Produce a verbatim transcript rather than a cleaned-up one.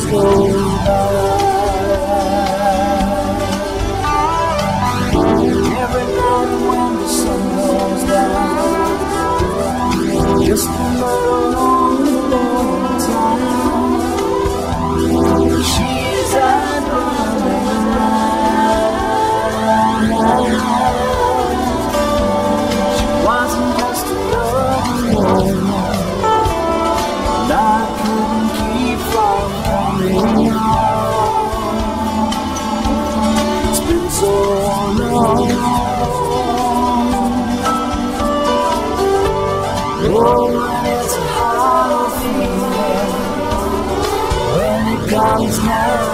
go by. Every night when the sun goes down, just another long, long time. She's out running around. She wasn't just a loving woman, and I couldn't keep from coming on. It's been so long. Oh, and it's a hollow feeling when it comes now.